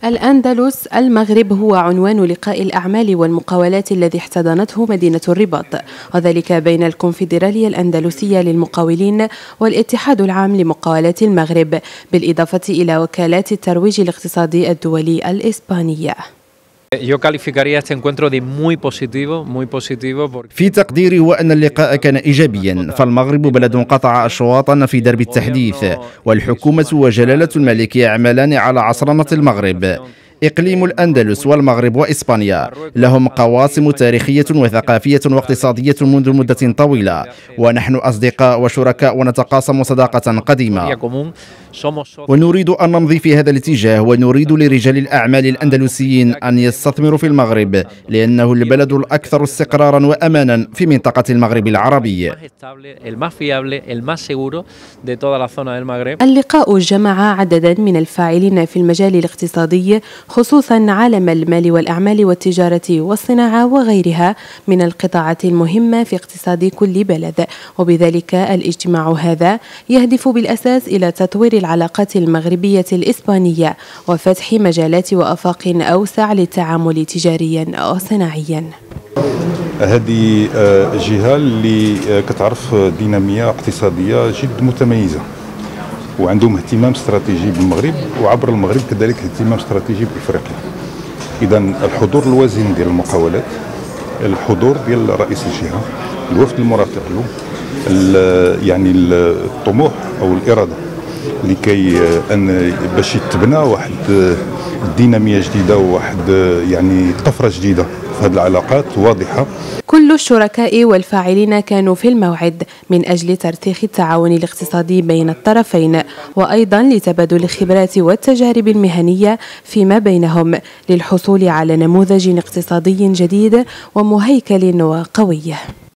الأندلس المغرب هو عنوان لقاء الأعمال والمقاولات الذي احتضنته مدينة الرباط، وذلك بين الكونفدرالية الأندلسية للمقاولين والاتحاد العام لمقاولات المغرب، بالإضافة إلى وكالات الترويج الاقتصادي الدولي الإسبانية. في تقديري هو أن اللقاء كان إيجابيا، فالمغرب بلد قطع أشواطا في درب التحديث، والحكومة وجلالة الملك يعملان على عصرنة المغرب. إقليم الأندلس والمغرب وإسبانيا لهم قواسم تاريخية وثقافية واقتصادية منذ مدة طويلة، ونحن أصدقاء وشركاء ونتقاسم صداقة قديمة، ونريد أن نمضي في هذا الاتجاه، ونريد لرجال الأعمال الأندلسيين أن يستثمروا في المغرب، لأنه البلد الأكثر استقرارا وأمانا في منطقة المغرب العربي. اللقاء جمع عددا من الفاعلين في المجال الاقتصادي، خصوصا عالم المال والأعمال والتجارة والصناعة وغيرها من القطاعات المهمة في اقتصاد كل بلد، وبذلك الاجتماع هذا يهدف بالأساس إلى تطوير العلاقات المغربية الإسبانية وفتح مجالات وآفاق أوسع للتعامل تجاريا وصناعيا. هذه الجهة اللي كتعرف دينامية اقتصادية جد متميزة، وعندهم اهتمام استراتيجي بالمغرب، وعبر المغرب كذلك اهتمام استراتيجي بافريقيا. اذا الحضور الوازن ديال المقاولات، الحضور ديال رئيس الجهه، الوفد المرافق له، يعني الطموح او الاراده لكي ان باش يتبنى واحد الديناميه جديده وواحد يعني طفره جديده في هذه العلاقات واضحه. كل الشركاء والفاعلين كانوا في الموعد من أجل ترسيخ التعاون الاقتصادي بين الطرفين، وأيضا لتبادل الخبرات والتجارب المهنية فيما بينهم للحصول على نموذج اقتصادي جديد ومهيكل وقوي.